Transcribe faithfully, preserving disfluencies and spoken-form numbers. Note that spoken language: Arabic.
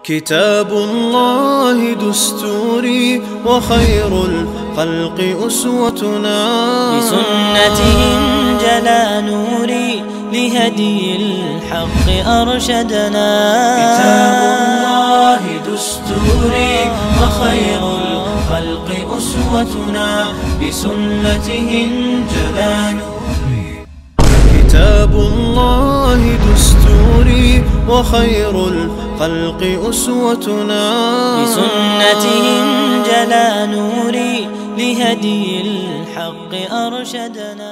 كتاب الله دستوري وخير الخلق أسوتنا، بسنته انجلى نوري لهدي الحق أرشدنا. كتاب الله دستوري وخير الخلق أسوتنا، بسنته انجلى نوري. كتاب الله دستوري وخير الخلق أسوتنا، بسنته انجلى نوري لهدي الحق أرشدنا.